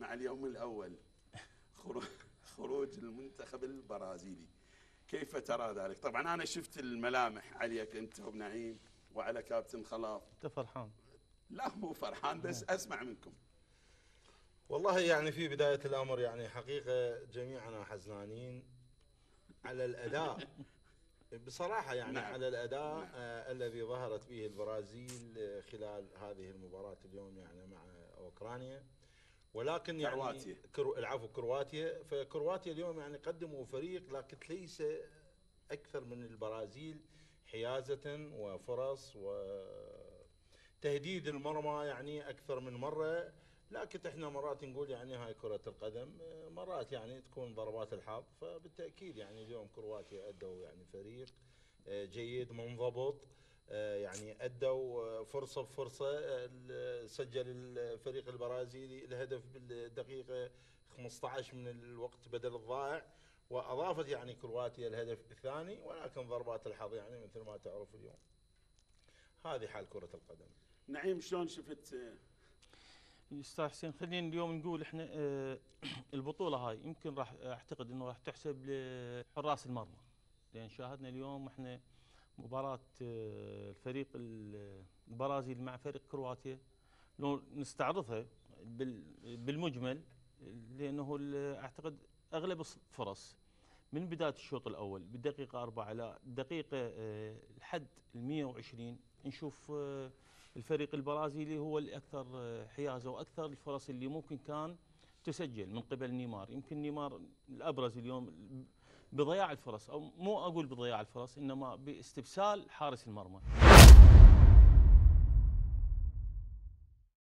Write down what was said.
مع اليوم الأول خروج المنتخب البرازيلي، كيف ترى ذلك؟ طبعا أنا شفت الملامح عليك أنت وبنعيم وعلى كابتن خلاف. أنت فرحان؟ لا مو فرحان، بس أسمع منكم. والله يعني في بداية الأمر يعني حقيقة جميعنا حزنانين على الأداء بصراحة، يعني نعم. على الأداء نعم. الذي ظهرت به البرازيل خلال هذه المباراة اليوم يعني مع أوكرانيا، ولكن يعني كرواتيا. العفو كرواتيا. فكرواتيا اليوم يعني قدموا فريق لكن ليس أكثر من البرازيل حيازة وفرص وتهديد المرمى يعني أكثر من مرة. لكن احنا مرات نقول يعني هاي كرة القدم، مرات يعني تكون ضربات الحظ. فبالتأكيد يعني اليوم كرواتيا أدوا يعني فريق جيد منضبط، يعني أدوا فرصة بفرصة. سجل الفريق البرازيلي الهدف بالدقيقة 15 من الوقت بدل الضائع، وأضافت يعني كرواتيا الهدف الثاني، ولكن ضربات الحظ يعني مثل ما تعرف اليوم. هذه حال كرة القدم. نعيم شلون شفت؟ استاذ حسين، خلينا اليوم نقول احنا البطوله هاي يمكن راح اعتقد انه راح تحسب لحراس المرمى، لان شاهدنا اليوم احنا مباراه الفريق البرازيل مع فريق كرواتيا. لو نستعرضها بالمجمل، لانه اعتقد اغلب الفرص من بدايه الشوط الاول بالدقيقه 4 الى الدقيقه لحد 120 نشوف الفريق البرازيلي هو الاكثر حيازه واكثر الفرص اللي ممكن كان تسجل من قبل نيمار. يمكن نيمار الابرز اليوم بضياع الفرص، او مو اقول بضياع الفرص، انما باستبسال حارس المرمى.